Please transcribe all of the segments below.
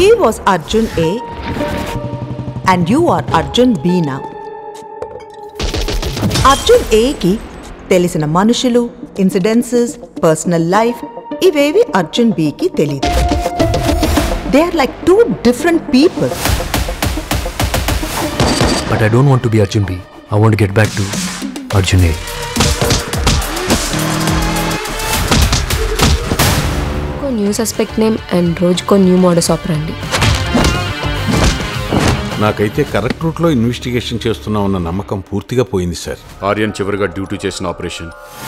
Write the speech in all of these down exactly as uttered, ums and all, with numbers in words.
He was Arjun A and you are Arjun B now. Arjun A ki telisina manusulu, incidences, personal life ivevi Arjun B ki telidu. They are like two different people. But I don't want to be Arjun B. I want to get back to Arjun A. New suspect name and రోజుకో new modus operandi. నాకైతే correct రూట్లో investigation చేస్తున్నామన్న నమ్మకం పూర్తిగా పోయింది sir. Aryan చివరిగా duty చేసిన operation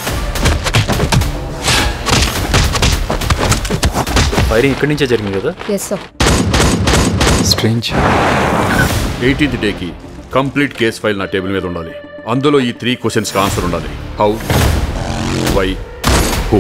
firing ఇక్కడి నుంచే జరిగింది కదా? Yes sir. స్ట్రేంజ్. ఎయిటీన్త్ డేకి కంప్లీట్ కేస్ ఫైల్ నా టేబుల్ మీద ఉండాలి. అందులో ఈ త్రీ క్వశ్చన్స్కి ఆన్సర్ ఉండాలి. How, why, who.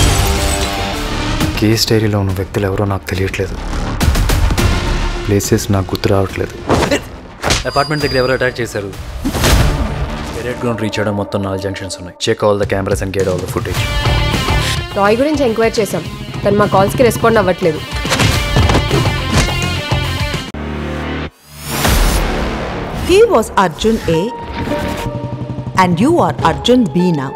కేస్ డైరీలో ఉన్న వ్యక్తులు ఎవరో నాకు తెలియట్లేదు. ప్లేసెస్ నాకు గుర్తు రావట్లేదు. అపార్ట్మెంట్ దగ్గర ఎవరు అటాక్ చేశారు? పెరేడ్ గ్రౌండ్ రీచ్ అవ్వడం మొత్తం నాలుగు జంక్షన్స్ ఉన్నాయి. Check all the cameras and get all the footage. Roy గురించి ఎంక్వైరీ చేశాం. తను మా కాల్స్కి రెస్పాండ్ అవ్వట్లేదు. He was Arjun A and you are Arjun B now.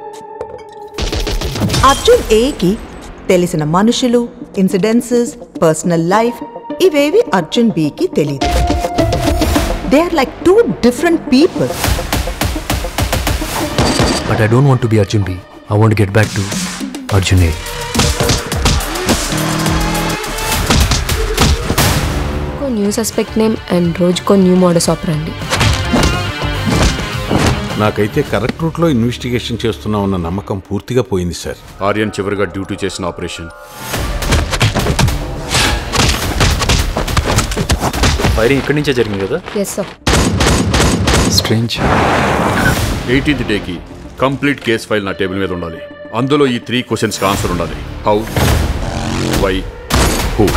Arjun A ki telisina manusulu, incidences, personal life ivevi Arjun B ki telidu. They are like two different people. But I don't want to be Arjun B. I want to get back to Arjun A. New suspect name and రోజుకో new modus operandi. నాకైతే correct రూట్లో investigation చేస్తున్నామన్న నమ్మకం పూర్తిగా పోయింది sir. Aryan చివరిగా duty చేసిన operation firing ఇక్కడి నుంచే జరిగింది కదా? Yes sir. స్ట్రేంజ్. ఎయిటీన్త్ డేకి కంప్లీట్ కేస్ ఫైల్ నా టేబుల్ మీద ఉండాలి. అందులో ఈ త్రీ క్వశ్చన్స్కి ఆన్సర్ ఉండాలి. How, why, who.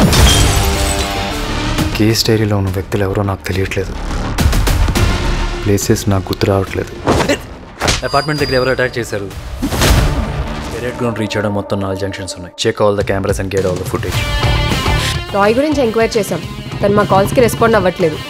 కేస్ డైరీలో ఉన్న వ్యక్తులు ఎవరో నాకు తెలియట్లేదు. ప్లేసెస్ నాకు గుర్తు రావట్లేదు. అపార్ట్మెంట్ దగ్గర ఎవరు అటాక్ చేశారు? పెరేడ్ గ్రౌండ్ రీచ్ అవ్వడం మొత్తం నాలుగు జంక్షన్స్ ఉన్నాయి. Check all the cameras and get all the footage. Roy గురించి ఎంక్వైరీ చేశాం. తను మా కాల్స్కి రెస్పాండ్ అవ్వట్లేదు.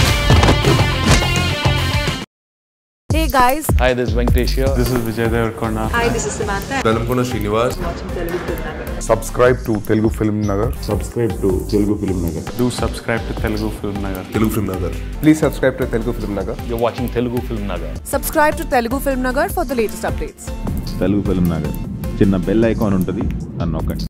Hey guys. Hi, this is Venkatesh here. This is Vijay Devarkonda. Hi, this is Samantha. Srikanth Niwas. Subscribe to Telugu FilmNagar. Subscribe to Telugu FilmNagar. Do subscribe to Telugu FilmNagar. Telugu FilmNagar. Please subscribe to Telugu FilmNagar. You're watching Telugu FilmNagar. Subscribe to Telugu FilmNagar for the latest updates. Telugu FilmNagar. చిన్న bell icon ఉంటుంది, అన్నొక్కండి.